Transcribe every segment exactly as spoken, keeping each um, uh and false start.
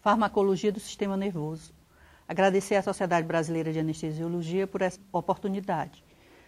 Farmacologia do sistema nervoso. Agradecer à Sociedade Brasileira de Anestesiologia por essa oportunidade.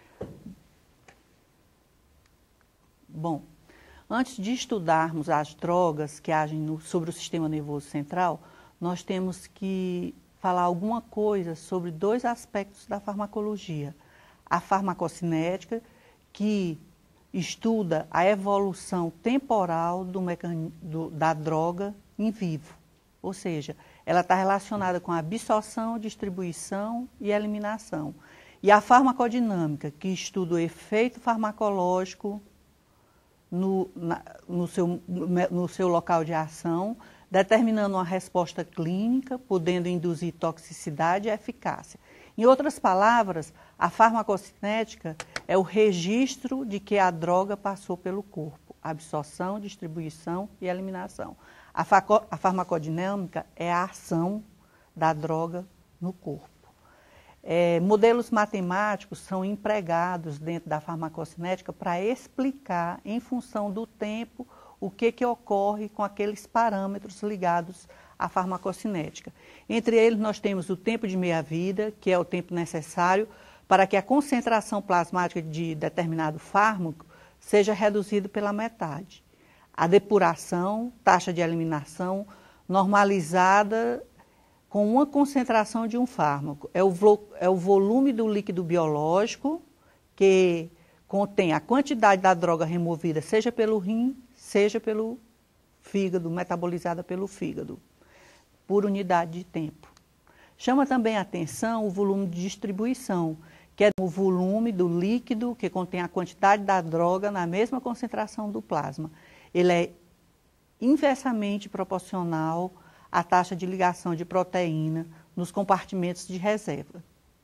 Bom, antes de estudarmos as drogas que agem no, sobre o sistema nervoso central, nós temos que falar alguma coisa sobre dois aspectos da farmacologia. A farmacocinética, que estuda a evolução temporal do mecan... do, da droga em vivo. Ou seja, ela está relacionada com a absorção, distribuição e eliminação. E a farmacodinâmica, que estuda o efeito farmacológico no, na, no, seu, no seu local de ação, determinando uma resposta clínica, podendo induzir toxicidade e eficácia. Em outras palavras, a farmacocinética é o registro de que a droga passou pelo corpo, absorção, distribuição e eliminação. A, a farmacodinâmica é a ação da droga no corpo. É, modelos matemáticos são empregados dentro da farmacocinética para explicar, em função do tempo, o que, que ocorre com aqueles parâmetros ligados à farmacocinética. Entre eles, nós temos o tempo de meia-vida, que é o tempo necessário para que a concentração plasmática de determinado fármaco seja reduzida pela metade. A depuração, taxa de eliminação, normalizada com uma concentração de um fármaco. É o, é o volume do líquido biológico que contém a quantidade da droga removida, seja pelo rim, seja pelo fígado, metabolizada pelo fígado, por unidade de tempo. Chama também a atenção o volume de distribuição, que é o volume do líquido que contém a quantidade da droga na mesma concentração do plasma. Ele é inversamente proporcional à taxa de ligação de proteína nos compartimentos de reserva.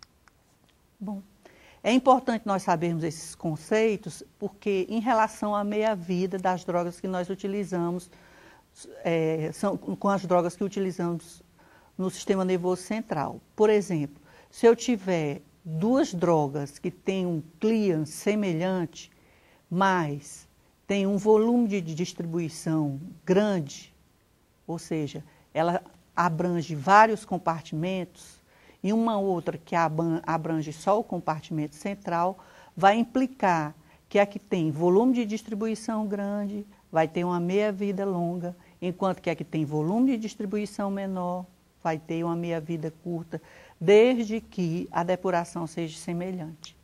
Bom, é importante nós sabermos esses conceitos porque, em relação à meia-vida das drogas que nós utilizamos, é, são com as drogas que utilizamos no sistema nervoso central. Por exemplo, se eu tiver duas drogas que têm um clearance semelhante, mas tem um volume de distribuição grande, ou seja, ela abrange vários compartimentos, e uma outra que abrange só o compartimento central, vai implicar que a que tem volume de distribuição grande vai ter uma meia-vida longa, enquanto que a que tem volume de distribuição menor vai ter uma meia-vida curta, desde que a depuração seja semelhante.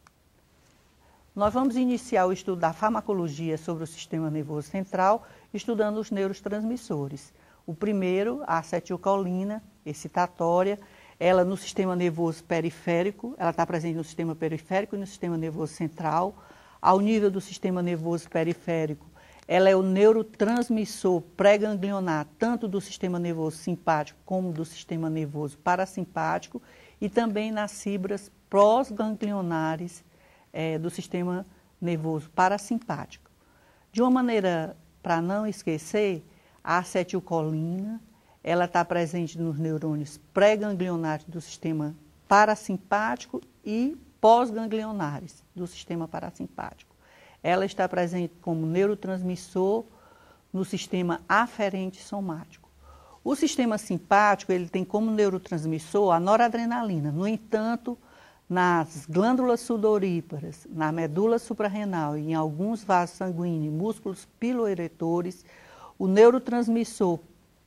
Nós vamos iniciar o estudo da farmacologia sobre o sistema nervoso central, estudando os neurotransmissores. O primeiro, a acetilcolina excitatória, ela no sistema nervoso periférico, ela está presente no sistema periférico e no sistema nervoso central. Ao nível do sistema nervoso periférico, ela é o neurotransmissor pré-ganglionar, tanto do sistema nervoso simpático como do sistema nervoso parasimpático, e também nas fibras pós-ganglionares é, do sistema nervoso parasimpático. De uma maneira, para não esquecer, a acetilcolina, ela está presente nos neurônios pré-ganglionares do sistema parasimpático e pós-ganglionares do sistema parasimpático. Ela está presente como neurotransmissor no sistema aferente somático. O sistema simpático, ele tem como neurotransmissor a noradrenalina. No entanto, nas glândulas sudoríparas, na medula suprarrenal e em alguns vasos sanguíneos e músculos piloeretores, o neurotransmissor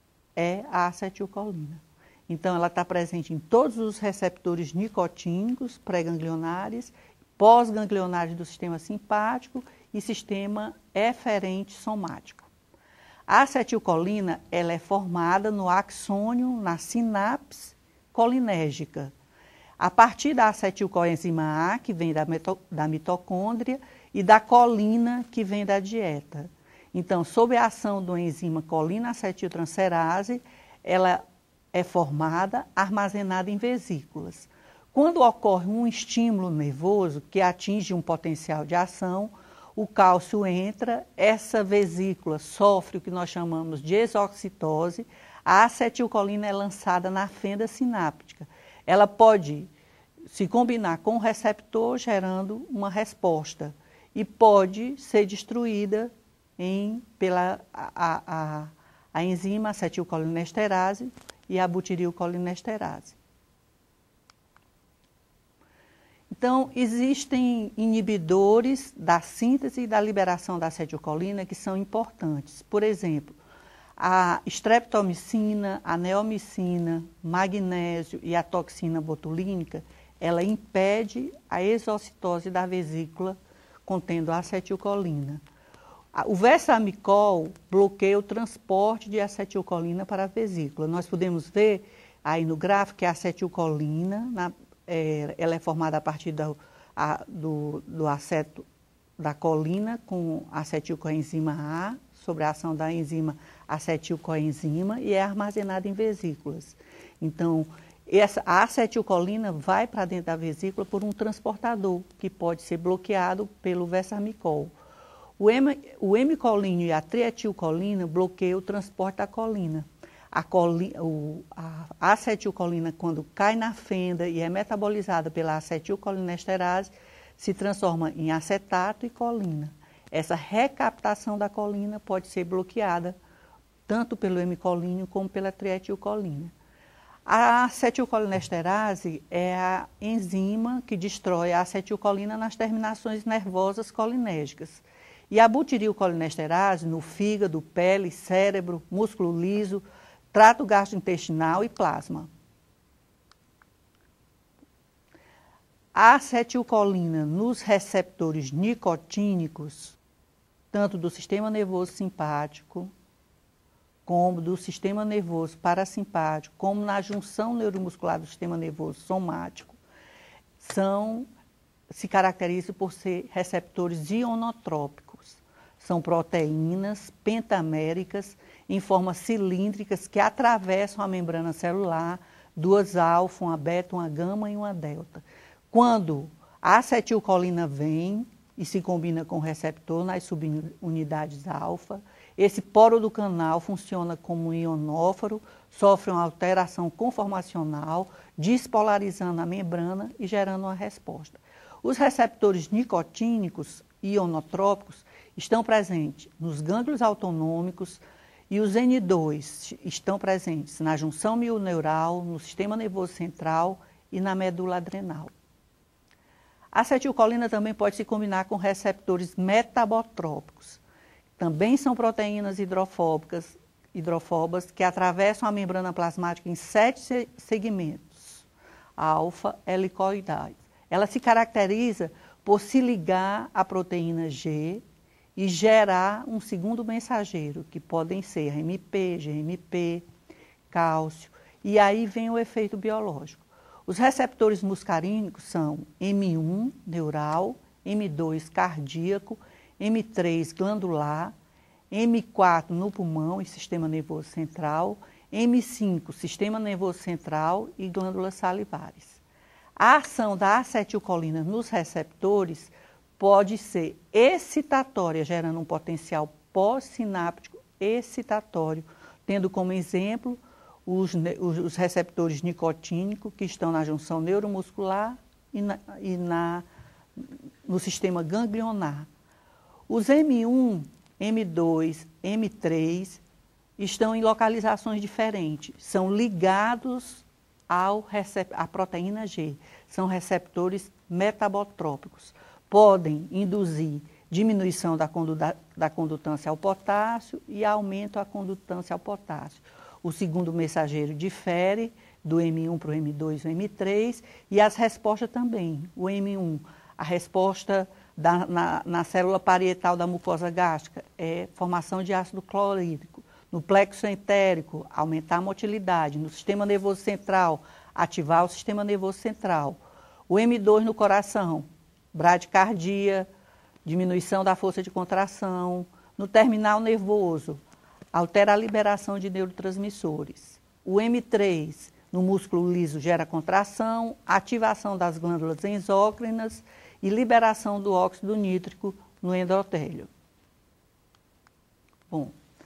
é a acetilcolina. Então, ela está presente em todos os receptores nicotínicos pré-ganglionares, pós-ganglionares do sistema simpático e sistema eferente somático. A acetilcolina, ela é formada no axônio, na sinapse colinérgica, a partir da acetilcoenzima A, que vem da, da mitocôndria, e da colina, que vem da dieta. Então, sob a ação do enzima colina-acetiltransferase, ela é formada, armazenada em vesículas. Quando ocorre um estímulo nervoso que atinge um potencial de ação, o cálcio entra, essa vesícula sofre o que nós chamamos de exoxitose, a acetilcolina é lançada na fenda sináptica. Ela pode se combinar com o receptor, gerando uma resposta, e pode ser destruída em, pela a, a, a enzima acetilcolinesterase e a butirilcolinesterase. Então, existem inibidores da síntese e da liberação da acetilcolina que são importantes. Por exemplo, a streptomicina, a neomicina, magnésio e a toxina botulínica, ela impede a exocitose da vesícula contendo acetilcolina. O versamicol bloqueia o transporte de acetilcolina para a vesícula. Nós podemos ver aí no gráfico que a acetilcolina, na, é, ela é formada a partir da, a, do, do aceto da colina com acetilcoenzima A, sobre a ação da enzima acetilcoenzima, e é armazenada em vesículas. Então, essa, a acetilcolina vai para dentro da vesícula por um transportador, que pode ser bloqueado pelo versamicol. O, hem, o hemicolínio e a trietilcolina bloqueiam o transporte da colina. A, coli, o, a acetilcolina, quando cai na fenda e é metabolizada pela acetilcolinesterase, se transforma em acetato e colina. Essa recaptação da colina pode ser bloqueada tanto pelo hemicolínio como pela trietilcolina. A acetilcolinesterase é a enzima que destrói a acetilcolina nas terminações nervosas colinérgicas. E a butirilcolinesterase no fígado, pele, cérebro, músculo liso, trato gastrointestinal e plasma. A acetilcolina nos receptores nicotínicos, tanto do sistema nervoso simpático, como do sistema nervoso parasimpático, como na junção neuromuscular do sistema nervoso somático, são, se caracterizam por ser receptores ionotrópicos. São proteínas pentaméricas em formas cilíndricas que atravessam a membrana celular, duas alfa, uma beta, uma gama e uma delta. Quando a acetilcolina vem e se combina com o receptor nas subunidades alfa, esse poro do canal funciona como um ionóforo, sofre uma alteração conformacional, despolarizando a membrana e gerando uma resposta. Os receptores nicotínicos ionotrópicos estão presentes nos gânglios autonômicos e os N dois estão presentes na junção mioneural, no sistema nervoso central e na medula adrenal. A acetilcolina também pode se combinar com receptores metabotrópicos. Também são proteínas hidrofóbicas, hidrofobas que atravessam a membrana plasmática em sete segmentos, alfa helicoidais. Ela se caracteriza por se ligar à proteína G e gerar um segundo mensageiro, que podem ser R M P, G M P, cálcio, e aí vem o efeito biológico. Os receptores muscarínicos são M um, neural, M dois, cardíaco, M três, glandular, M quatro, no pulmão e sistema nervoso central, M cinco, sistema nervoso central e glândulas salivares. A ação da acetilcolina nos receptores pode ser excitatória, gerando um potencial pós-sináptico excitatório, tendo como exemplo os, os receptores nicotínicos que estão na junção neuromuscular e, na, e na, no sistema ganglionar. Os M um, M dois, M três estão em localizações diferentes, são ligados ao recep- à proteína G, são receptores metabotrópicos. Podem induzir diminuição da, conduta, da condutância ao potássio e aumento da condutância ao potássio. O segundo mensageiro difere do M um para o M dois e o M três e as respostas também. O M um, a resposta da, na, na célula parietal da mucosa gástrica é formação de ácido clorídrico. No plexo entérico, aumentar a motilidade. No sistema nervoso central, ativar o sistema nervoso central. O M dois no coração, bradicardia, diminuição da força de contração. No terminal nervoso, altera a liberação de neurotransmissores. O M três no músculo liso gera contração, ativação das glândulas endócrinas e liberação do óxido nítrico no endotélio. Bom,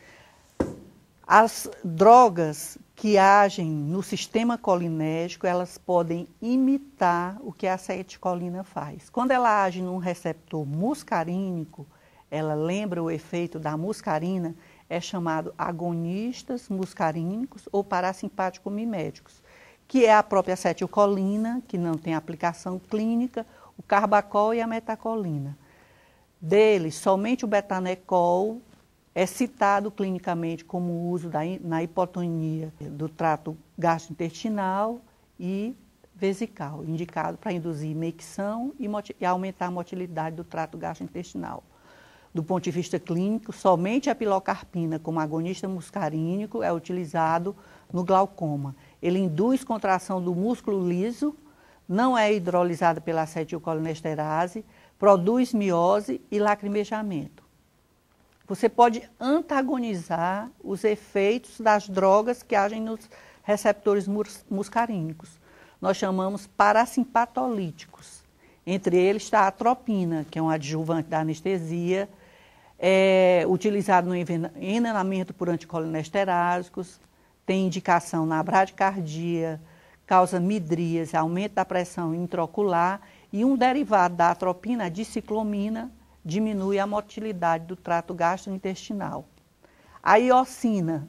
as drogas que agem no sistema colinérgico, elas podem imitar o que a acetilcolina faz. Quando ela age num receptor muscarínico, ela lembra o efeito da muscarina, é chamado agonistas muscarínicos ou parasimpático-miméticos, que é a própria acetilcolina, que não tem aplicação clínica, o carbacol e a metacolina. Deles, somente o betanecol é citado clinicamente como uso da, na hipotonia do trato gastrointestinal e vesical, indicado para induzir micção e, e aumentar a motilidade do trato gastrointestinal. Do ponto de vista clínico, somente a pilocarpina, como agonista muscarínico, é utilizado no glaucoma. Ele induz contração do músculo liso, não é hidrolisada pela acetilcolinesterase, produz miose e lacrimejamento. Você pode antagonizar os efeitos das drogas que agem nos receptores muscarínicos. Nós chamamos parasimpatolíticos. Entre eles está a atropina, que é um adjuvante da anestesia, é utilizado no envenenamento por anticolinesterásicos, tem indicação na bradicardia, causa midríase, aumento da pressão intraocular, e um derivado da atropina, a diciclomina, diminui a motilidade do trato gastrointestinal. A iosina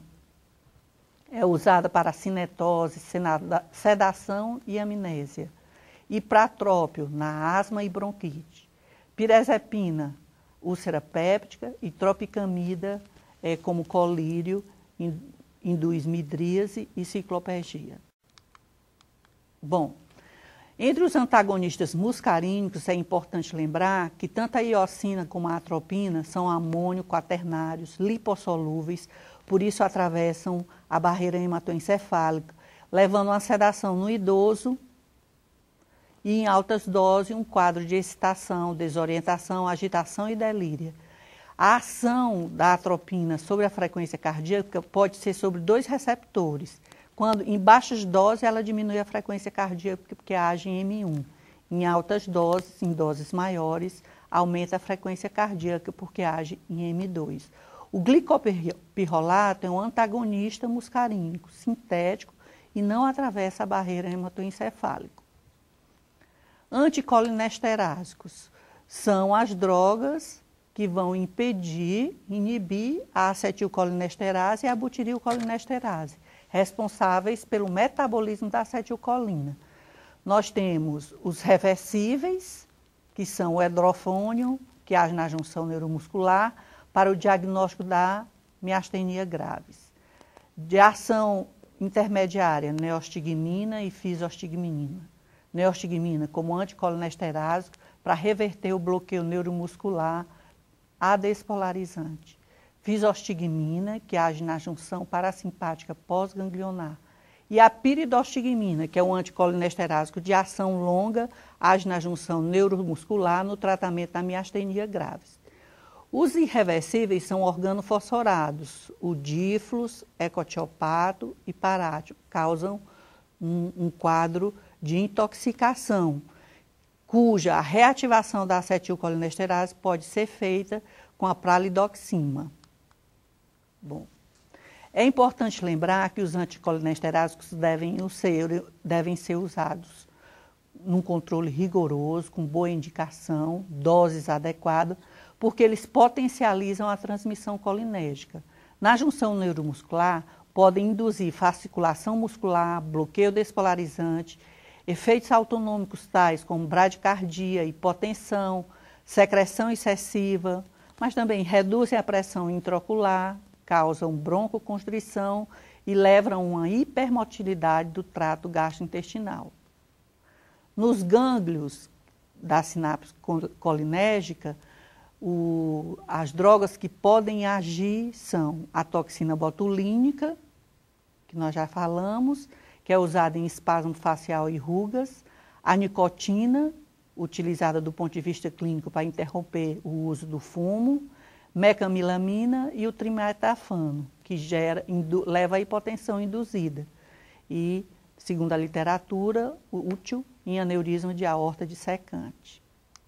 é usada para cinetose, sedação e amnésia. Ipratrópio, na asma e bronquite. Pirazepina, úlcera péptica, e tropicamida, é, como colírio, induz midríase e ciclopegia. Bom, entre os antagonistas muscarínicos é importante lembrar que tanto a iosina como a atropina são amônio quaternários, lipossolúveis, por isso atravessam a barreira hematoencefálica, levando a uma sedação no idoso e em altas doses um quadro de excitação, desorientação, agitação e delírio. A ação da atropina sobre a frequência cardíaca pode ser sobre dois receptores. Quando em baixas doses ela diminui a frequência cardíaca porque age em M um. Em altas doses, em doses maiores, aumenta a frequência cardíaca porque age em M dois. O glicopirrolato é um antagonista muscarínico, sintético e não atravessa a barreira hematoencefálica. Anticolinesterásicos são as drogas que vão impedir, inibir a acetilcolinesterase e a butirilcolinesterase, responsáveis pelo metabolismo da acetilcolina. Nós temos os reversíveis, que são o edrofônio, que age na junção neuromuscular, para o diagnóstico da miastenia graves. De ação intermediária, neostigmina e fisostigmina. Neostigmina como anticolinesterase para reverter o bloqueio neuromuscular adespolarizante. Fisostigmina, que age na junção parasimpática pós-ganglionar. E a piridostigmina, que é um anticolinesterase de ação longa, age na junção neuromuscular no tratamento da miastenia graves. Os irreversíveis são organofosforados, o díflus, ecotiopato e parátio, causam um, um quadro de intoxicação, cuja a reativação da acetilcolinesterase pode ser feita com a pralidoxima. Bom, é importante lembrar que os anticolinesterásicos devem ser, devem ser usados num controle rigoroso, com boa indicação, doses adequadas, porque eles potencializam a transmissão colinérgica. Na junção neuromuscular, podem induzir fasciculação muscular, bloqueio despolarizante, efeitos autonômicos tais como bradicardia, hipotensão, secreção excessiva, mas também reduzem a pressão intraocular, causam broncoconstrição e levam a uma hipermotilidade do trato gastrointestinal. Nos gânglios da sinapse colinérgica, o, as drogas que podem agir são a toxina botulínica, que nós já falamos, que é usada em espasmo facial e rugas, a nicotina, utilizada do ponto de vista clínico para interromper o uso do fumo, mecamilamina e o trimetafano, que gera, indu, leva à hipotensão induzida e, segundo a literatura, útil em aneurisma de aorta dissecante.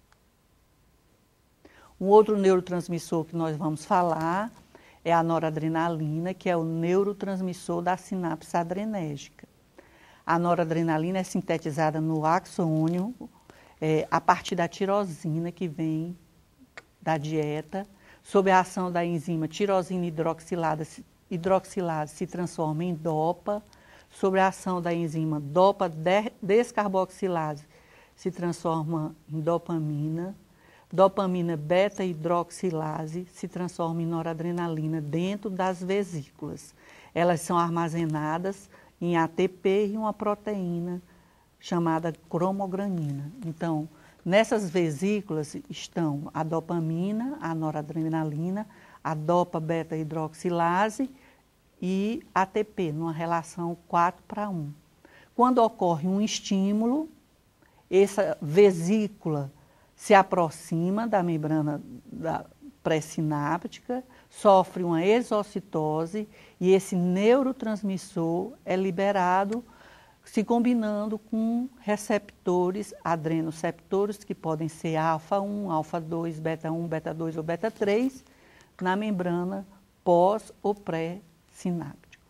Um outro neurotransmissor que nós vamos falar é a noradrenalina, que é o neurotransmissor da sinapse adrenérgica. A noradrenalina é sintetizada no axônio é, a partir da tirosina que vem da dieta, sob a ação da enzima tirosina hidroxilase, hidroxilase se transforma em dopa, sob a ação da enzima dopa descarboxilase se transforma em dopamina, dopamina beta-hidroxilase se transforma em noradrenalina dentro das vesículas. Elas são armazenadas em A T P e uma proteína chamada cromogranina. Então, nessas vesículas estão a dopamina, a noradrenalina, a dopa-beta-hidroxilase e A T P, numa relação quatro para um. Quando ocorre um estímulo, essa vesícula se aproxima da membrana da pré-sináptica, sofre uma exocitose e esse neurotransmissor é liberado se combinando com receptores, adrenoceptores, que podem ser alfa um, alfa dois, beta um, beta dois ou beta três, na membrana pós ou pré-sináptico.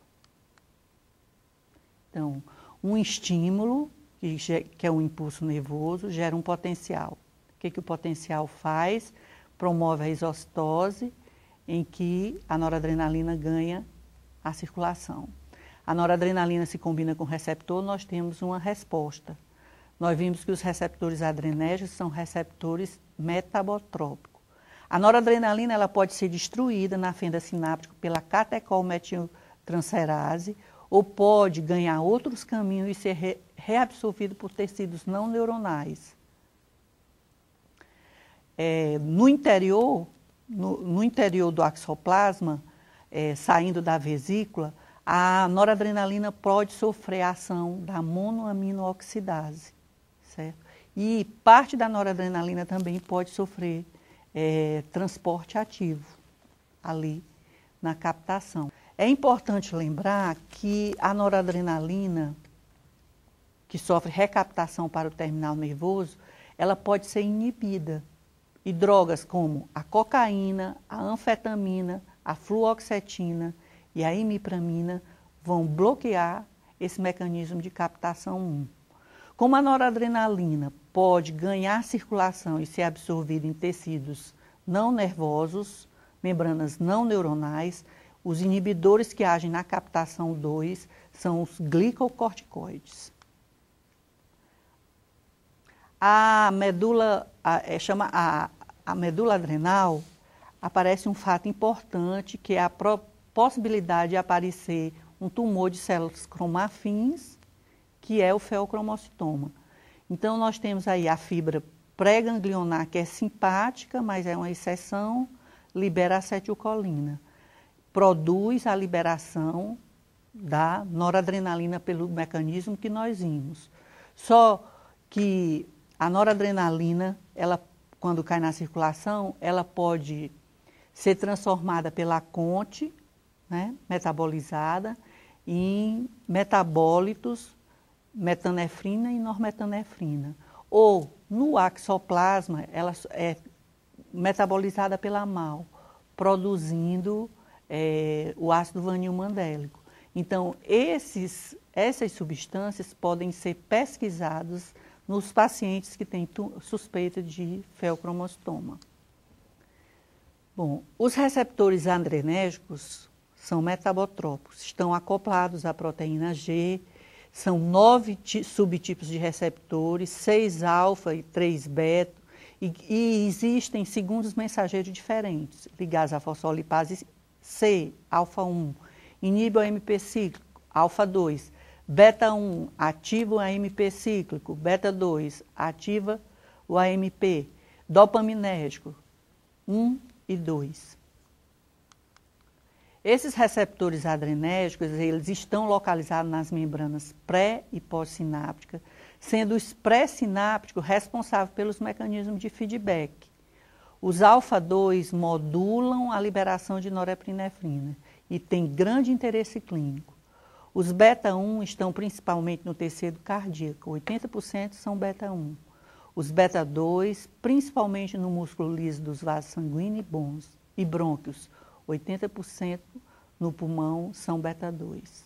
Então, um estímulo, que é um impulso nervoso, gera um potencial. O que, que o potencial faz? Promove a exocitose, em que a noradrenalina ganha a circulação. A noradrenalina se combina com o receptor, nós temos uma resposta. Nós vimos que os receptores adrenérgicos são receptores metabotrópicos. A noradrenalina ela pode ser destruída na fenda sináptica pela catecolmetiltransferase ou pode ganhar outros caminhos e ser re reabsorvido por tecidos não neuronais. É, no interior, no, no interior do axoplasma, é, saindo da vesícula, a noradrenalina pode sofrer a ação da monoaminooxidase, certo? E parte da noradrenalina também pode sofrer é, transporte ativo ali na captação. É importante lembrar que a noradrenalina, que sofre recaptação para o terminal nervoso, ela pode ser inibida. E drogas como a cocaína, a anfetamina, a fluoxetina e a imipramina vão bloquear esse mecanismo de captação um. Como a noradrenalina pode ganhar circulação e ser absorvida em tecidos não nervosos, membranas não neuronais, os inibidores que agem na captação dois são os glicocorticoides. A medula, a, é, chama, a, a medula adrenal, aparece um fato importante, que é a pro, possibilidade de aparecer um tumor de células cromafins, que é o feocromocitoma. Então, nós temos aí a fibra pré-ganglionar, que é simpática, mas é uma exceção, libera acetilcolina. Produz a liberação da noradrenalina pelo mecanismo que nós vimos. Só que a noradrenalina, ela, quando cai na circulação, ela pode ser transformada pela conte, né, metabolizada, em metabólitos, metanefrina e normetanefrina. Ou, no axoplasma, ela é metabolizada pela M A U, produzindo é, o ácido vanilmandélico. Então, esses, essas substâncias podem ser pesquisadas nos pacientes que têm suspeita de feocromocitoma. Bom, os receptores adrenérgicos são metabotrópicos, estão acoplados à proteína G, são nove subtipos de receptores, seis alfa e três beta, e, e existem segundos mensageiros diferentes, ligados à fosfolipase C, alfa um, inibe o A M P cíclico, alfa dois, beta um, ativa o A M P cíclico, beta dois, ativa o A M P, dopaminérgico, um e dois. Esses receptores adrenérgicos, eles estão localizados nas membranas pré e pós-sinápticas, sendo os pré-sinápticos responsáveis pelos mecanismos de feedback. Os alfa dois modulam a liberação de norepinefrina e têm grande interesse clínico. Os beta um estão principalmente no tecido cardíaco, oitenta por cento são beta um. Os beta dois, principalmente no músculo liso dos vasos sanguíneos e brônquios, oitenta por cento no pulmão são beta dois.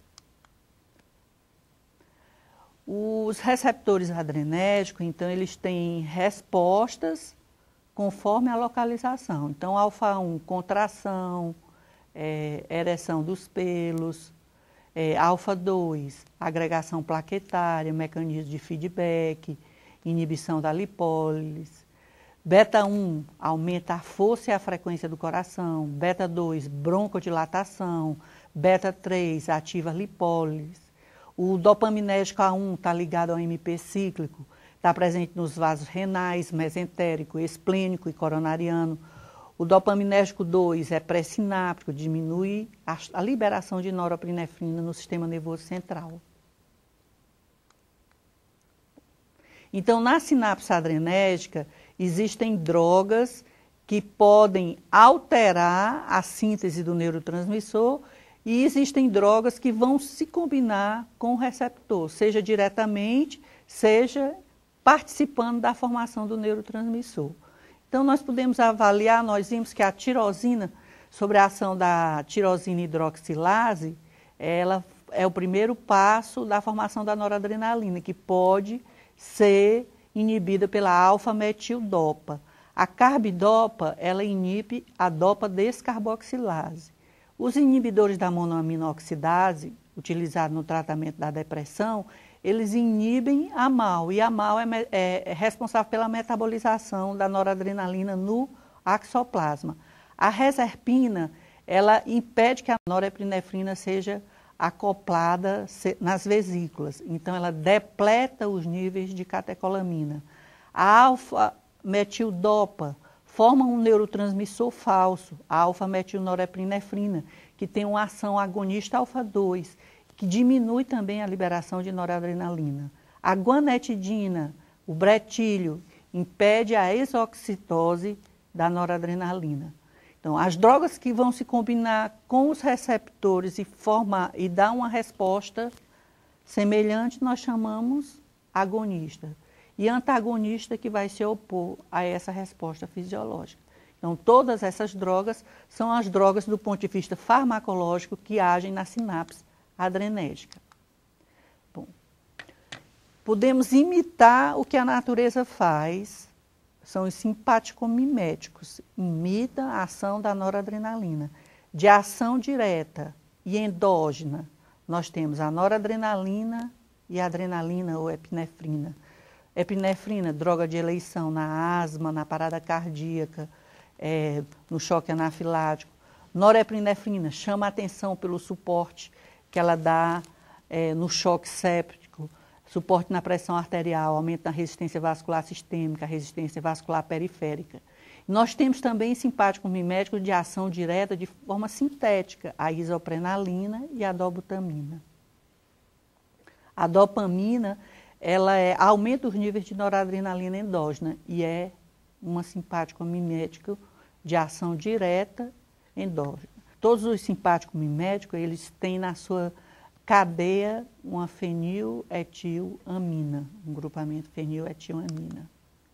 Os receptores adrenérgicos, então, eles têm respostas conforme a localização. Então, alfa um, contração, é, ereção dos pelos, é, alfa dois, agregação plaquetária, mecanismo de feedback, inibição da lipólise. Beta um, aumenta a força e a frequência do coração. Beta dois, broncodilatação. Beta três, ativa a lipólise. O dopaminérgico A um está ligado ao M P cíclico, está presente nos vasos renais, mesentérico, esplênico e coronariano. O dopaminérgico dois é pré-sináptico, diminui a, a liberação de norepinefrina no sistema nervoso central. Então, na sinapse adrenérgica, existem drogas que podem alterar a síntese do neurotransmissor e existem drogas que vão se combinar com o receptor, seja diretamente, seja participando da formação do neurotransmissor. Então, nós podemos avaliar, nós vimos que a tirosina, sobre a ação da tirosina hidroxilase, ela é o primeiro passo da formação da noradrenalina, que pode ser inibida pela alfa-metildopa. A carbidopa, ela inibe a dopa descarboxilase. Os inibidores da monoaminoxidase, utilizados no tratamento da depressão, eles inibem a M A O, e a M A O é, é, é responsável pela metabolização da noradrenalina no axoplasma. A reserpina, ela impede que a norepinefrina seja acoplada nas vesículas, então ela depleta os níveis de catecolamina. A alfa-metildopa forma um neurotransmissor falso, a alfa-metilnorepinefrina, que tem uma ação agonista alfa dois, que diminui também a liberação de noradrenalina. A guanetidina, o bretilho, impede a exoxitose da noradrenalina. Então, as drogas que vão se combinar com os receptores e formar e dar uma resposta semelhante, nós chamamos agonista. E antagonista que vai se opor a essa resposta fisiológica. Então, todas essas drogas são as drogas do ponto de vista farmacológico que agem na sinapse adrenérgica. Bom, podemos imitar o que a natureza faz. São os simpaticomiméticos, imita a ação da noradrenalina. De ação direta e endógena, nós temos a noradrenalina e a adrenalina ou epinefrina. Epinefrina, droga de eleição na asma, na parada cardíaca, é, no choque anafilático. Norepinefrina chama a atenção pelo suporte que ela dá é, no choque séptico, suporte na pressão arterial, aumento na resistência vascular sistêmica, resistência vascular periférica. Nós temos também simpáticos miméticos de ação direta de forma sintética, a isoprenalina e a dobutamina. A dopamina, ela é, aumenta os níveis de noradrenalina endógena e é uma simpático mimético de ação direta endógena. Todos os simpáticos miméticos, eles têm na sua cadeia uma feniletilamina, um grupamento feniletilamina.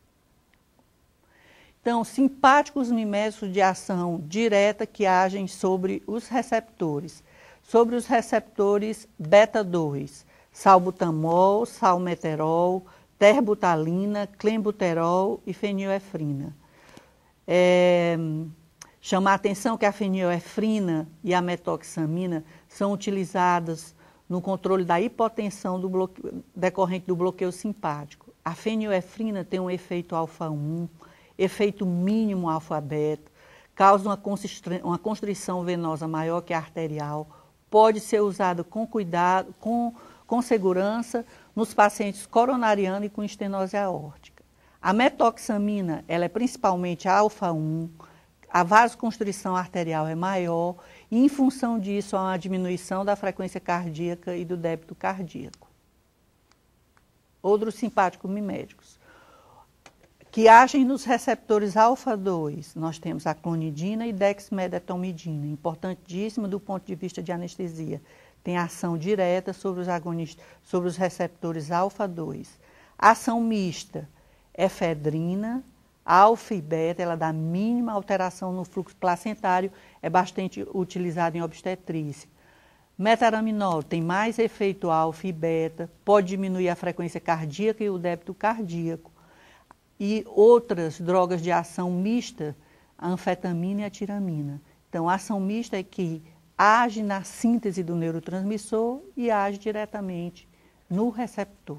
Então, simpáticos miméticos de ação direta que agem sobre os receptores. Sobre os receptores beta dois, salbutamol, salmeterol, terbutalina, clenbuterol e fenilefrina. É, chamar a atenção que a fenilefrina e a metoxamina são utilizadas no controle da hipotensão do bloqueio, decorrente do bloqueio simpático. A fenilefrina tem um efeito alfa um, efeito mínimo alfa-beta, causa uma, uma constrição venosa maior que a arterial, pode ser usada com cuidado, com, com segurança nos pacientes coronarianos e com estenose aórtica. A metoxamina, ela é principalmente alfa um, a vasoconstrição arterial é maior e, em função disso, há uma diminuição da frequência cardíaca e do débito cardíaco. Outros simpáticos miméticos que agem nos receptores alfa dois, nós temos a clonidina e dexmedetomidina, importantíssima do ponto de vista de anestesia. Tem ação direta sobre os agonistas, sobre os receptores alfa dois. Ação mista, efedrina, alfa e beta, ela dá mínima alteração no fluxo placentário, é bastante utilizada em obstetrícia. Metaraminol tem mais efeito alfa e beta, pode diminuir a frequência cardíaca e o débito cardíaco. e outras drogas de ação mista, a anfetamina e a tiramina. Então, a ação mista é que age na síntese do neurotransmissor e age diretamente no receptor.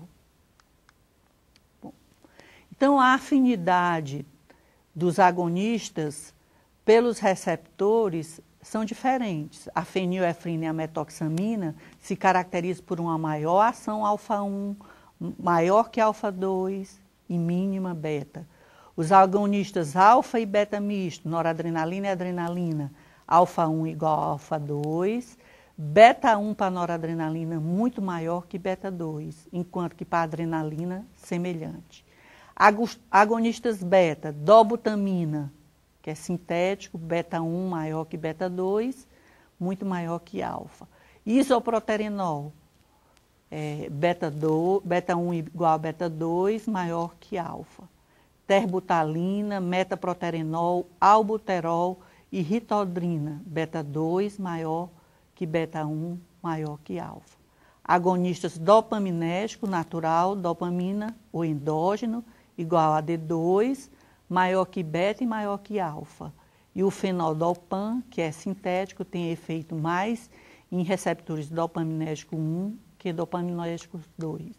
Bom, então, a afinidade dos agonistas pelos receptores são diferentes. A fenilefrina e a metoxamina se caracterizam por uma maior ação alfa um, maior que alfa dois e mínima beta. Os agonistas alfa e beta misto, noradrenalina e adrenalina, alfa um igual a alfa dois, beta um para noradrenalina muito maior que beta dois, enquanto que para adrenalina semelhante. Agonistas beta, dobutamina, que é sintético, beta um maior que beta dois, muito maior que alfa. Isoproterenol, é, beta, beta um igual a beta dois, maior que alfa. Terbutalina, metaproterenol, albuterol e ritodrina, beta dois maior que beta um, maior que alfa. Agonistas dopaminérgico natural, dopamina ou endógeno, igual a D dois, maior que beta e maior que alfa. E o fenoldopan, que é sintético, tem efeito mais em receptores dopaminérgico um que dopaminérgico dois.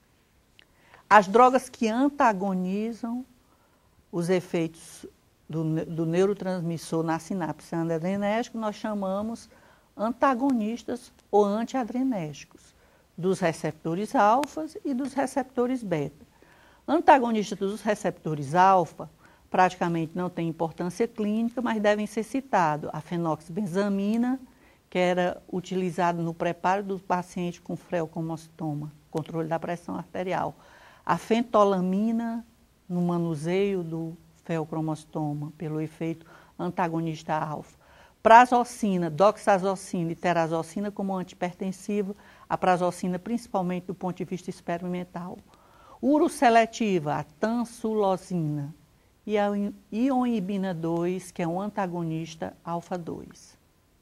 As drogas que antagonizam os efeitos do, do neurotransmissor na sinapse adrenérgica, nós chamamos antagonistas ou antiadrenérgicos, dos receptores alfa e dos receptores beta. Antagonistas dos receptores alfa praticamente não têm importância clínica, mas devem ser citados a fenoxibenzamina, que era utilizada no preparo do paciente com freocromostoma, controle da pressão arterial. A fentolamina, no manuseio do feocromostoma, pelo efeito antagonista alfa. Prazosina, doxazocina e terazocina como antihipertensivo, a prazosina principalmente do ponto de vista experimental. Uroseletiva, a tansulosina, e a ionibina dois, que é um antagonista alfa dois.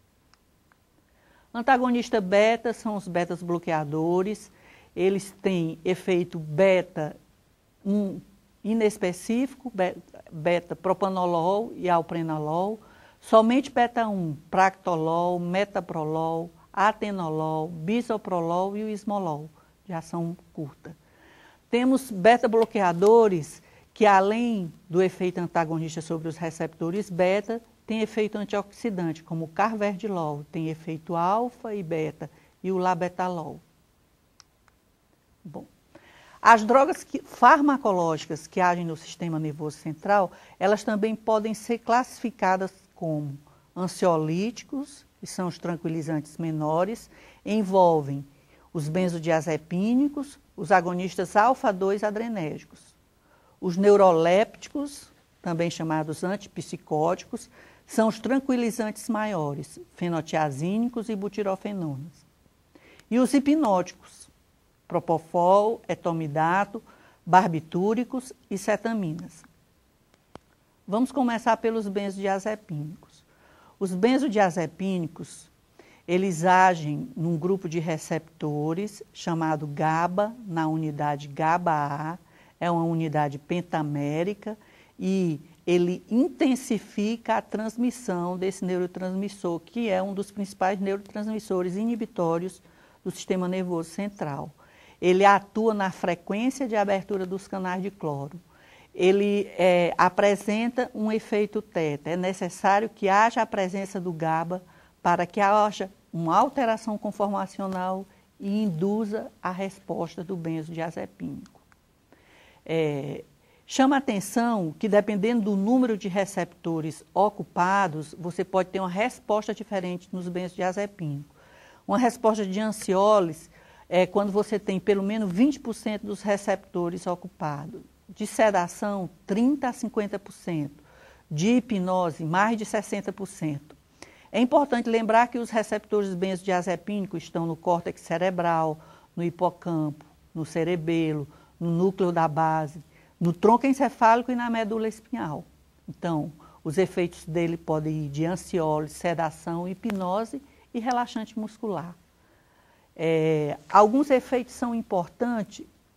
Antagonista beta são os betas bloqueadores, eles têm efeito beta um inespecífico, beta propanolol e alprenolol, somente beta um, practolol, metaprolol, atenolol, bisoprolol e o esmolol, de ação curta. Temos beta-bloqueadores que, além do efeito antagonista sobre os receptores beta, tem efeito antioxidante, como o carvedilol, tem efeito alfa e beta, e o labetalol. Bom, as drogas que, farmacológicas que agem no sistema nervoso central, elas também podem ser classificadas como ansiolíticos, que são os tranquilizantes menores, envolvem os benzodiazepínicos, os agonistas alfa dois adrenérgicos. Os neurolépticos, também chamados antipsicóticos, são os tranquilizantes maiores, fenotiazínicos e butirofenonas. E os hipnóticos, propofol, etomidato, barbitúricos e cetaminas. Vamos começar pelos benzodiazepínicos. Os benzodiazepínicos, eles agem num grupo de receptores chamado GABA, na unidade GABA-A, é uma unidade pentamérica e ele intensifica a transmissão desse neurotransmissor, que é um dos principais neurotransmissores inibitórios do sistema nervoso central. Ele atua na frequência de abertura dos canais de cloro. Ele é, apresenta um efeito teta. É necessário que haja a presença do GABA para que haja uma alteração conformacional e induza a resposta do benzodiazepínico. É, chama a atenção que, dependendo do número de receptores ocupados, você pode ter uma resposta diferente nos benzodiazepínicos. Uma resposta de ansiólise é quando você tem pelo menos vinte por cento dos receptores ocupados. De sedação, trinta a cinquenta por cento. De hipnose, mais de sessenta por cento. É importante lembrar que os receptores benzodiazepínicos estão no córtex cerebral, no hipocampo, no cerebelo, no núcleo da base, no tronco encefálico e na medula espinhal. Então, os efeitos dele podem ir de ansiólise, sedação, hipnose e relaxante muscular. É, alguns efeitos são importantes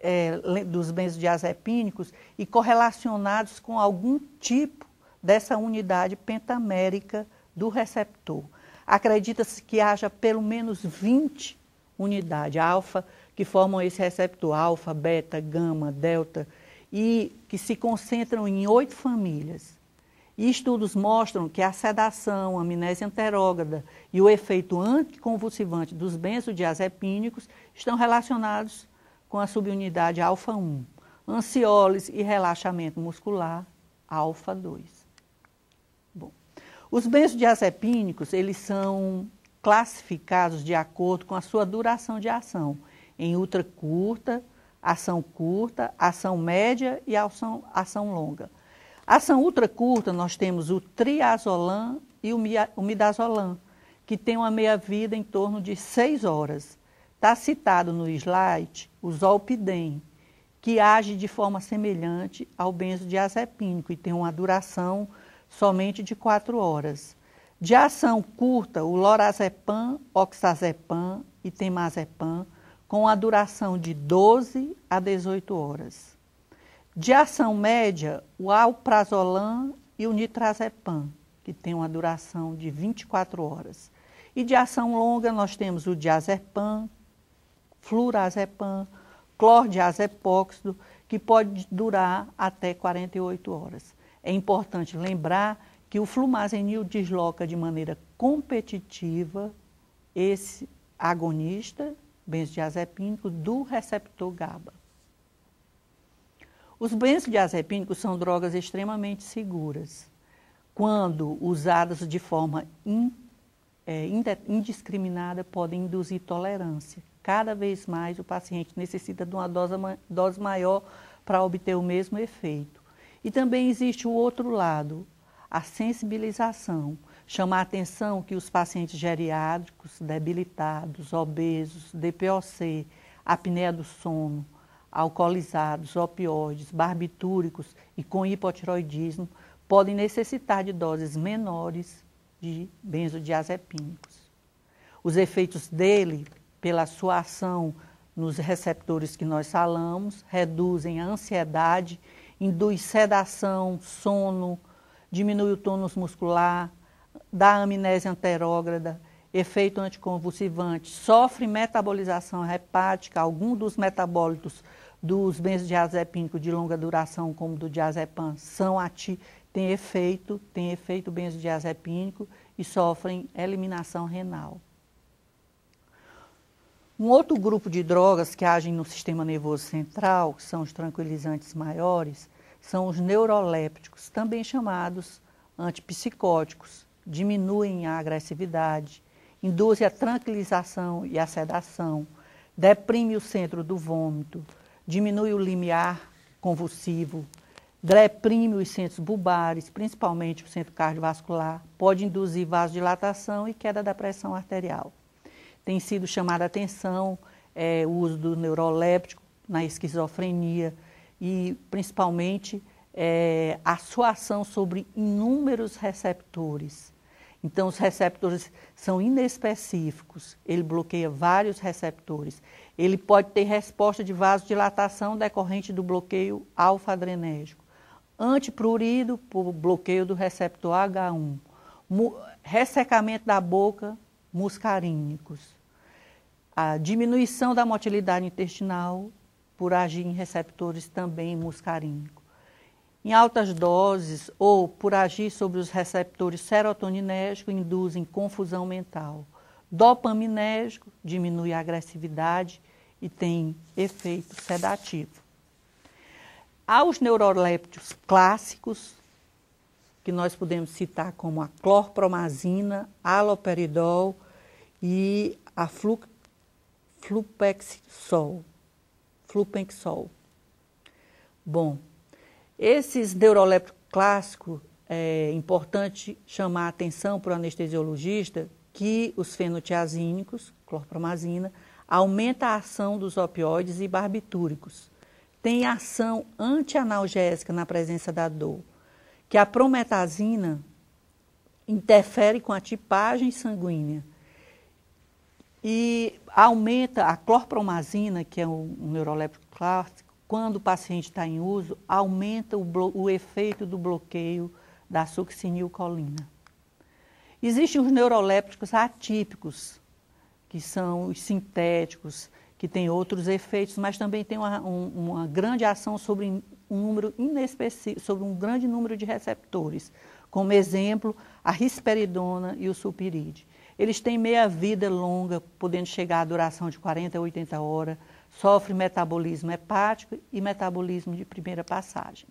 é, dos benzodiazepínicos e correlacionados com algum tipo dessa unidade pentamérica do receptor. Acredita-se que haja pelo menos vinte unidades alfa que formam esse receptor, alfa, beta, gama, delta, e que se concentram em oito famílias. E estudos mostram que a sedação, a amnésia anterógrada e o efeito anticonvulsivante dos benzodiazepínicos estão relacionados com a subunidade alfa um, ansiólise e relaxamento muscular alfa dois. Bom, os benzodiazepínicos, eles são classificados de acordo com a sua duração de ação, em ultra curta, ação curta, ação média e ação, ação longa. Ação ultra curta, nós temos o triazolam e o midazolam, que tem uma meia-vida em torno de seis horas. Está citado no slide o zolpidem, que age de forma semelhante ao benzodiazepínico e tem uma duração somente de quatro horas. De ação curta, o lorazepam, oxazepam e temazepam, com a duração de doze a dezoito horas. De ação média, o alprazolam e o nitrazepam, que tem uma duração de vinte e quatro horas. E de ação longa, nós temos o diazepam, flurazepam, clordiazepóxido, que pode durar até quarenta e oito horas. É importante lembrar que o flumazenil desloca de maneira competitiva esse agonista benzodiazepínico do receptor GABA. Os benzodiazepínicos são drogas extremamente seguras, quando usadas de forma in, é, indiscriminada, podem induzir tolerância. Cada vez mais o paciente necessita de uma dose, dose maior para obter o mesmo efeito. E também existe o outro lado, a sensibilização. Chamar a atenção que os pacientes geriátricos, debilitados, obesos, D P O C, apneia do sono, alcoolizados, opioides, barbitúricos e com hipotiroidismo podem necessitar de doses menores de benzodiazepínicos. Os efeitos dele, pela sua ação nos receptores que nós falamos, reduzem a ansiedade, induz sedação, sono, diminui o tônus muscular, dá amnésia anterógrada, efeito anticonvulsivante, sofre metabolização hepática, algum dos metabólitos dos benzodiazepínicos de longa duração, como do diazepam, são ati tem efeito, tem efeito benzodiazepínico e sofrem eliminação renal. Um outro grupo de drogas que agem no sistema nervoso central, que são os tranquilizantes maiores, são os neurolépticos, também chamados antipsicóticos. Diminuem a agressividade, induzem a tranquilização e a sedação, deprime o centro do vômito, diminui o limiar convulsivo, deprime os centros bulbares, principalmente o centro cardiovascular, pode induzir vasodilatação e queda da pressão arterial. Tem sido chamada a atenção é, o uso do neuroléptico na esquizofrenia e, principalmente, é, a sua ação sobre inúmeros receptores. Então, os receptores são inespecíficos, ele bloqueia vários receptores. Ele pode ter resposta de vasodilatação decorrente do bloqueio alfa-adrenérgico, antiprurido por bloqueio do receptor H um, ressecamento da boca, muscarínicos, a diminuição da motilidade intestinal por agir em receptores também muscarínicos. Em altas doses ou por agir sobre os receptores serotoninérgicos, induzem confusão mental. Dopaminérgico diminui a agressividade e tem efeito sedativo. Há os neurolépticos clássicos, que nós podemos citar como a clorpromazina, haloperidol e a flu, flupexol. flupexol. Bom, esses neurolépticos clássicos, é importante chamar a atenção para o anestesiologista que os fenotiazínicos, clorpromazina, aumenta a ação dos opioides e barbitúricos. Tem ação antianalgésica na presença da dor, que a prometazina interfere com a tipagem sanguínea. E aumenta a clorpromazina, que é um, um neuroléptico clássico, quando o paciente está em uso, aumenta o, o efeito do bloqueio da succinilcolina. Existem os neurolépticos atípicos, que são os sintéticos, que têm outros efeitos, mas também tem uma, um, uma grande ação sobre um número inespecífico, sobre um grande número de receptores, como exemplo, a risperidona e o sulpiride. Eles têm meia-vida longa, podendo chegar à duração de quarenta a oitenta horas, sofrem metabolismo hepático e metabolismo de primeira passagem.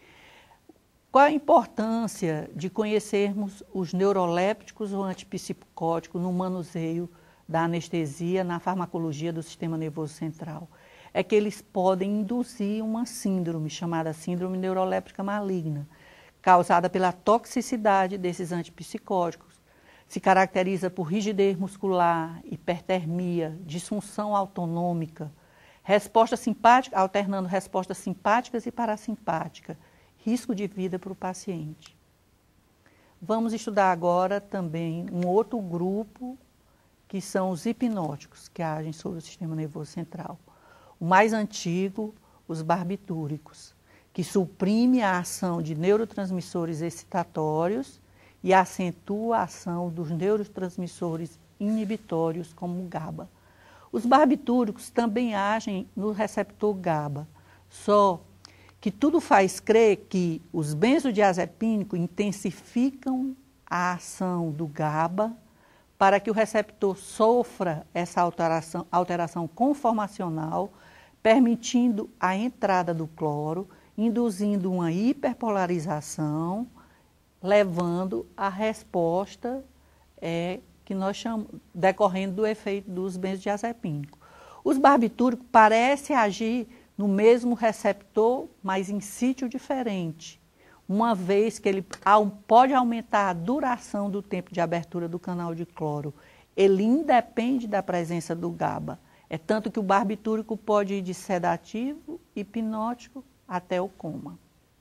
Qual a importância de conhecermos os neurolépticos ou antipsicóticos no manuseio da anestesia na farmacologia do sistema nervoso central? É que eles podem induzir uma síndrome chamada síndrome neuroléptica maligna, causada pela toxicidade desses antipsicóticos. Se caracteriza por rigidez muscular, hipertermia, disfunção autonômica, resposta simpática, alternando respostas simpáticas e parasimpáticas, risco de vida para o paciente. Vamos estudar agora também um outro grupo, que são os hipnóticos, que agem sobre o sistema nervoso central. O mais antigo, os barbitúricos, que suprime a ação de neurotransmissores excitatórios e acentua a ação dos neurotransmissores inibitórios, como o GABA. Os barbitúricos também agem no receptor GABA, só que tudo faz crer que os benzodiazepínicos intensificam a ação do GABA para que o receptor sofra essa alteração, alteração conformacional, permitindo a entrada do cloro, induzindo uma hiperpolarização, levando a resposta é, que nós chamamos, decorrendo do efeito dos benzodiazepínicos. Os barbitúricos parecem agir no mesmo receptor, mas em sítio diferente, uma vez que ele pode aumentar a duração do tempo de abertura do canal de cloro. Ele independe da presença do GABA. É tanto que o barbitúrico pode ir de sedativo, hipnótico, até o coma.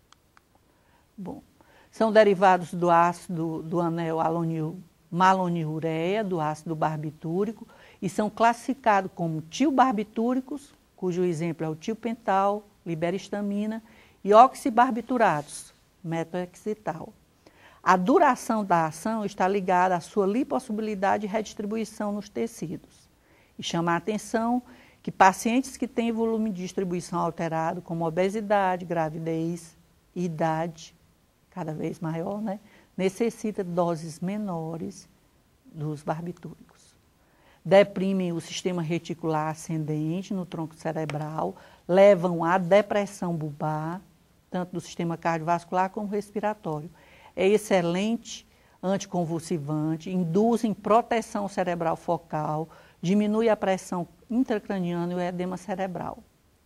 Bom, são derivados do ácido do anel alonil, maloniureia, do ácido barbitúrico, e são classificados como tiobarbitúricos, cujo exemplo é o tiopental, liberhistamina, e oxibarbituratos, metohexital. A duração da ação está ligada à sua lipossolubilidade e redistribuição nos tecidos. E chama a atenção que pacientes que têm volume de distribuição alterado, como obesidade, gravidez e idade cada vez maior, né, necessita doses menores dos barbitúricos. Deprimem o sistema reticular ascendente no tronco cerebral, levam à depressão bulbar, tanto do sistema cardiovascular como respiratório. É excelente anticonvulsivante, induzem proteção cerebral focal, diminui a pressão intracraniana e o edema cerebral.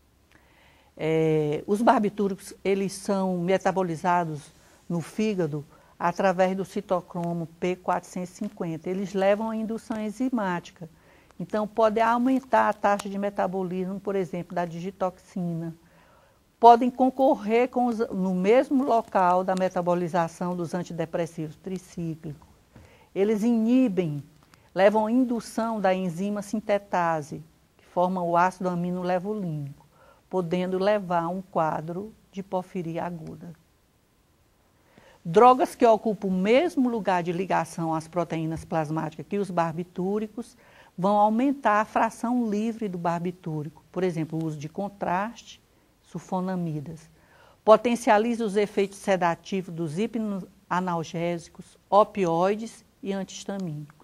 É, os barbitúricos, eles são metabolizados no fígado através do citocromo P quatrocentos e cinquenta. Eles levam à indução enzimática. Então, pode aumentar a taxa de metabolismo, por exemplo, da digitoxina. Podem concorrer com os, no mesmo local da metabolização dos antidepressivos tricíclicos. Eles inibem, levam à indução da enzima sintetase, que forma o ácido aminolevulínico, podendo levar a um quadro de porfiria aguda. Drogas que ocupam o mesmo lugar de ligação às proteínas plasmáticas que os barbitúricos vão aumentar a fração livre do barbitúrico. Por exemplo, o uso de contraste, sulfonamidas. Potencializa os efeitos sedativos dos hipnoanalgésicos, opioides e antihistamínicos.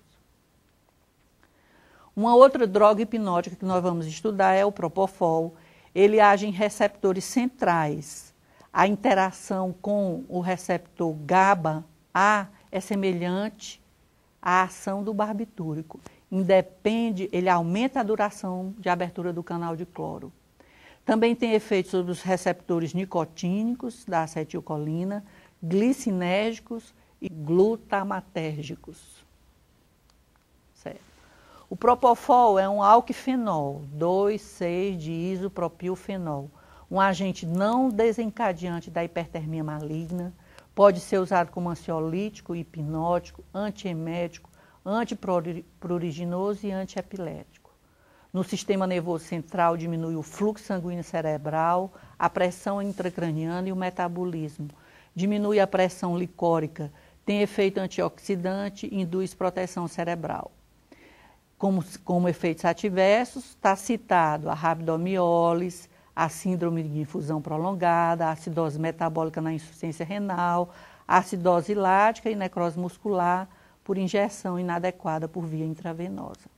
Uma outra droga hipnótica que nós vamos estudar é o propofol. Ele age em receptores centrais. A interação com o receptor GABA-A é semelhante à ação do barbitúrico. Independe, ele aumenta a duração de abertura do canal de cloro. Também tem efeitos sobre os receptores nicotínicos da acetilcolina, glicinérgicos e glutamatérgicos. Certo. O propofol é um alquifenol, dois seis de isopropilfenol, um agente não desencadeante da hipertermia maligna, pode ser usado como ansiolítico, hipnótico, antiemético, antipruriginoso e antiepilético. No sistema nervoso central diminui o fluxo sanguíneo cerebral, a pressão intracraniana e o metabolismo. Diminui a pressão licórica, tem efeito antioxidante e induz proteção cerebral. Como, como efeitos adversos, está citado a rabdomiólise, a síndrome de infusão prolongada, a acidose metabólica na insuficiência renal, a acidose lática e necrose muscular por injeção inadequada por via intravenosa.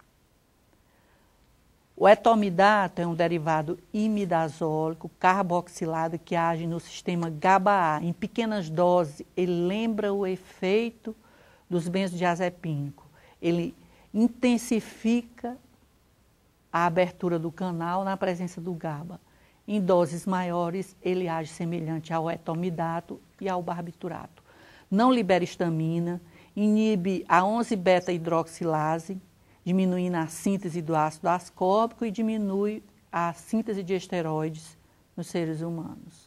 O etomidato é um derivado imidazólico carboxilado que age no sistema GABA A. Em pequenas doses, ele lembra o efeito dos benzodiazepínicos. Ele intensifica a abertura do canal na presença do GABA. Em doses maiores, ele age semelhante ao etomidato e ao barbiturato. Não libera histamina, inibe a onze beta hidroxilase, diminuindo a síntese do ácido ascórbico e diminui a síntese de esteroides nos seres humanos.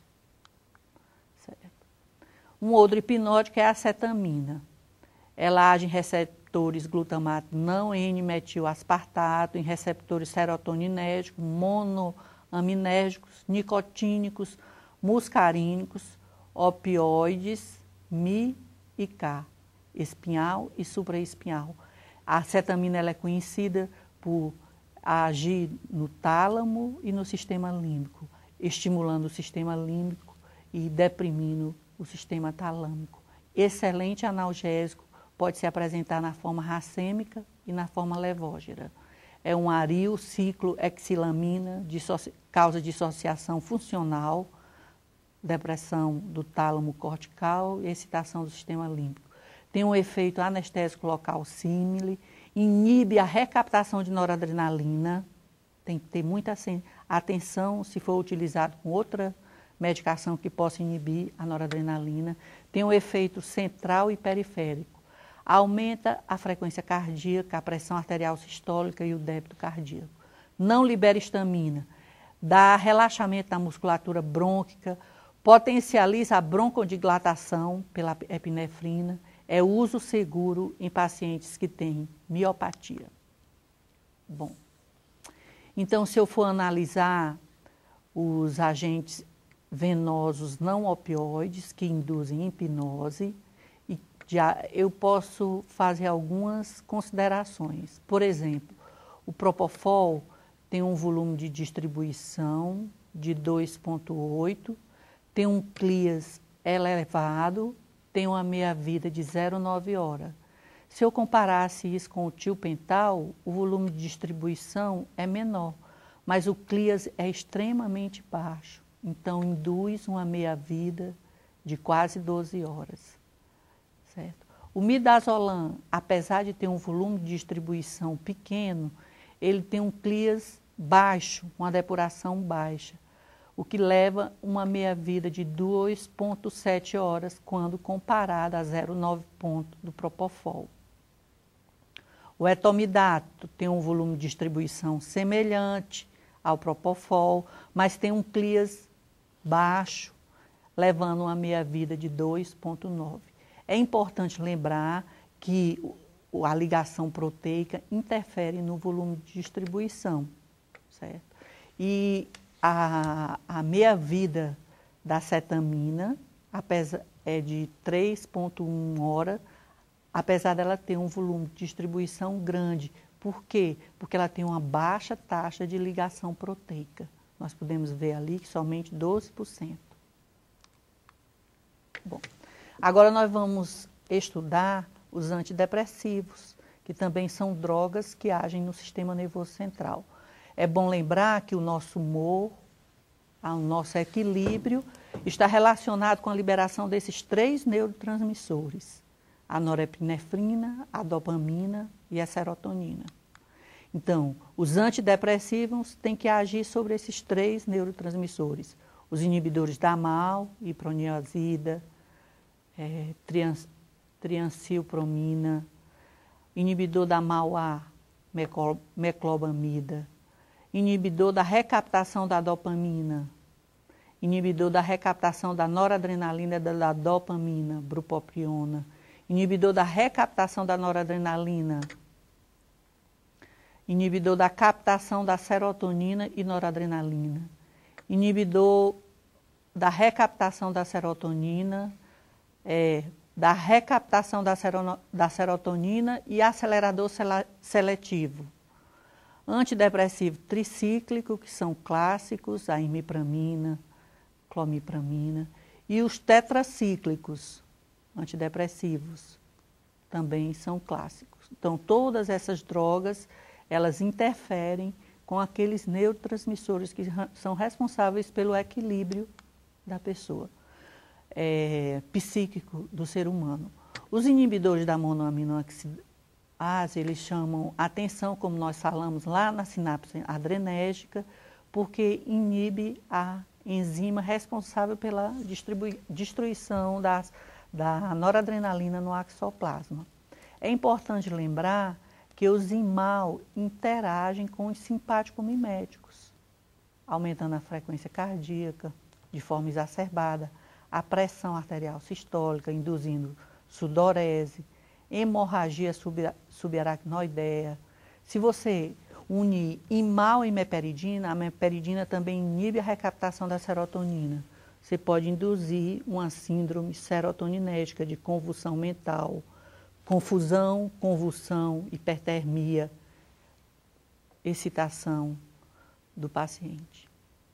Certo. Um outro hipnótico é a acetamina. Ela age em receptores glutamato não N-metilaspartato, em receptores serotoninérgicos, monoaminérgicos, nicotínicos, muscarínicos, opioides, Mi e K, espinhal e supraespinhal. A acetamina ela é conhecida por agir no tálamo e no sistema límbico, estimulando o sistema límbico e deprimindo o sistema talâmico. Excelente analgésico, pode se apresentar na forma racêmica e na forma levógera. É um aril ciclohexilamina, causa dissociação funcional, depressão do tálamo cortical e excitação do sistema límbico. Tem um efeito anestésico local símile, inibe a recaptação de noradrenalina, tem que ter muita atenção se for utilizado com outra medicação que possa inibir a noradrenalina. Tem um efeito central e periférico. Aumenta a frequência cardíaca, a pressão arterial sistólica e o débito cardíaco. Não libera histamina, dá relaxamento na musculatura brônquica, potencializa a broncodilatação pela epinefrina, é uso seguro em pacientes que têm miopatia. Bom, então se eu for analisar os agentes venosos não opioides que induzem hipnose, já eu posso fazer algumas considerações. Por exemplo, o Propofol tem um volume de distribuição de dois vírgula oito, tem um CLIAS elevado, tem uma meia-vida de zero vírgula nove horas. Se eu comparasse isso com o tilpental, o volume de distribuição é menor, mas o CLIAS é extremamente baixo, então induz uma meia-vida de quase doze horas. Certo? O midazolam, apesar de ter um volume de distribuição pequeno, ele tem um CLIAS baixo, uma depuração baixa, o que leva uma meia-vida de duas vírgula sete horas quando comparado a zero vírgula nove ponto do Propofol. O etomidato tem um volume de distribuição semelhante ao Propofol, mas tem um CLIAS baixo, levando uma meia-vida de dois vírgula nove. É importante lembrar que a ligação proteica interfere no volume de distribuição, certo? E a, a meia-vida da cetamina apesar, é de três vírgula um horas, apesar dela ter um volume de distribuição grande. Por quê? Porque ela tem uma baixa taxa de ligação proteica. Nós podemos ver ali que somente doze por cento. Bom, agora nós vamos estudar os antidepressivos, que também são drogas que agem no sistema nervoso central. É bom lembrar que o nosso humor, o nosso equilíbrio, está relacionado com a liberação desses três neurotransmissores, a norepinefrina, a dopamina e a serotonina. Então, os antidepressivos têm que agir sobre esses três neurotransmissores. Os inibidores da M A O, iproniazida, é, triancilpromina, inibidor da M A O A, meclobamida, inibidor da recaptação da dopamina, inibidor da recaptação da noradrenalina e da dopamina, bupropiona, inibidor da recaptação da noradrenalina, inibidor da captação da serotonina e noradrenalina, inibidor da recaptação da serotonina, é, da recaptação da, sero, da serotonina e acelerador seletivo. Antidepressivo tricíclico, que são clássicos, a imipramina, clomipramina, e os tetracíclicos, antidepressivos, também são clássicos. Então, todas essas drogas, elas interferem com aqueles neurotransmissores que são responsáveis pelo equilíbrio da pessoa, é, psíquico do ser humano. Os inibidores da monoaminoxidase, eles chamam atenção, como nós falamos lá na sinapse adrenérgica, porque inibe a enzima responsável pela destruição das, da noradrenalina no axoplasma. É importante lembrar que os imal interagem com os simpático-miméticos, aumentando a frequência cardíaca de forma exacerbada, a pressão arterial sistólica, induzindo sudorese, hemorragia subaracnoidea. Se você unir imal e meperidina, a meperidina também inibe a recaptação da serotonina. Você pode induzir uma síndrome serotoninérgica de convulsão mental, confusão, convulsão, hipertermia, excitação do paciente.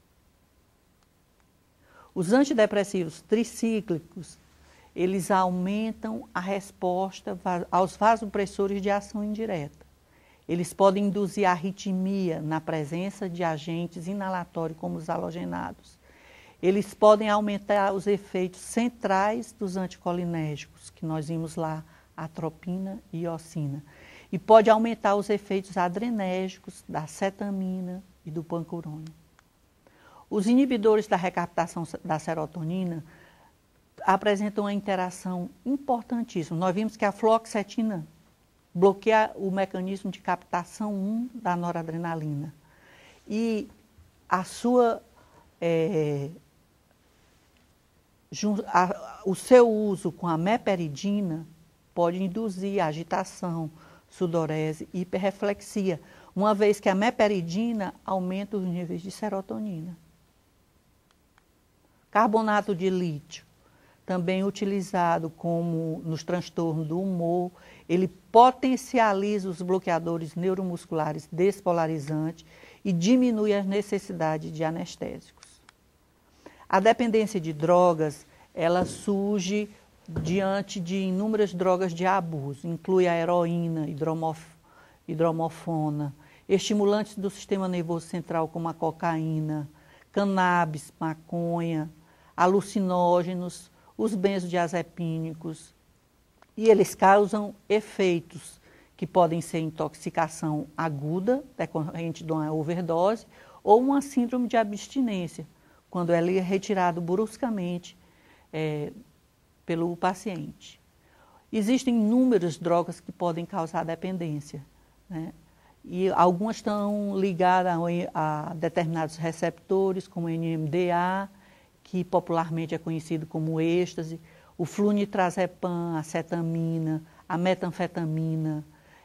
Os antidepressivos tricíclicos, eles aumentam a resposta aos vasopressores de ação indireta. Eles podem induzir arritmia na presença de agentes inalatórios como os halogenados. Eles podem aumentar os efeitos centrais dos anticolinérgicos, que nós vimos lá, atropina e iosina. E pode aumentar os efeitos adrenérgicos da cetamina e do pancurônio. Os inibidores da recaptação da serotonina apresentam uma interação importantíssima. Nós vimos que a fluoxetina bloqueia o mecanismo de captação um da noradrenalina. E a sua, é, a, o seu uso com a meperidina pode induzir agitação, sudorese e hiperreflexia, uma vez que a meperidina aumenta os níveis de serotonina. Carbonato de lítio, também utilizado como nos transtornos do humor, ele potencializa os bloqueadores neuromusculares despolarizantes e diminui as necessidades de anestésicos. A dependência de drogas, ela surge diante de inúmeras drogas de abuso, inclui a heroína, hidromof, hidromorfona, estimulantes do sistema nervoso central como a cocaína, cannabis, maconha, alucinógenos, os benzodiazepínicos, e eles causam efeitos que podem ser intoxicação aguda, decorrente de uma overdose, ou uma síndrome de abstinência, quando ela é retirada bruscamente é, pelo paciente. Existem inúmeras drogas que podem causar dependência, né? E algumas estão ligadas a, a determinados receptores, como o N M D A, que popularmente é conhecido como êxtase, o flunitrazepam, a cetamina, a metanfetamina,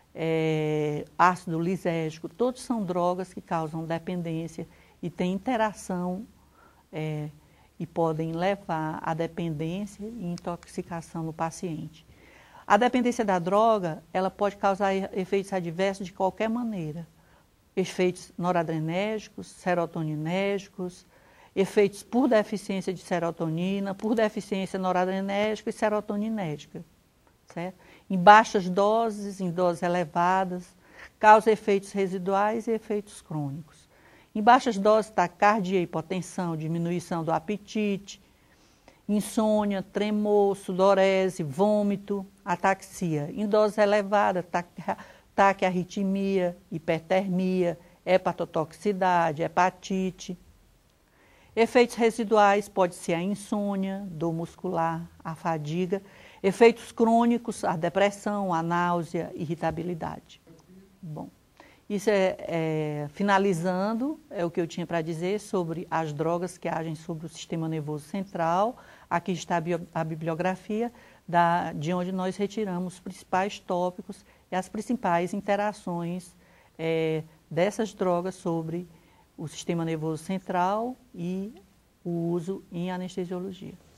é, ácido lisérgico, todos são drogas que causam dependência e têm interação é, e podem levar à dependência e intoxicação no paciente. A dependência da droga, ela pode causar efeitos adversos de qualquer maneira. Efeitos noradrenérgicos, serotoninérgicos, efeitos por deficiência de serotonina, por deficiência noradrenérgica e serotoninérgica, certo? Em baixas doses, em doses elevadas, causa efeitos residuais e efeitos crônicos. Em baixas doses, taquicardia, hipotensão, diminuição do apetite, insônia, tremor, sudorese, vômito, ataxia. Em doses elevadas, taquiarritmia, hipertermia, hepatotoxicidade, hepatite. Efeitos residuais pode ser a insônia, dor muscular, a fadiga. Efeitos crônicos, a depressão, a náusea, irritabilidade. Bom, isso é, é finalizando, é o que eu tinha para dizer sobre as drogas que agem sobre o sistema nervoso central. Aqui está a, bio, a bibliografia da, de onde nós retiramos os principais tópicos e as principais interações é, dessas drogas sobre o sistema nervoso central e o uso em anestesiologia.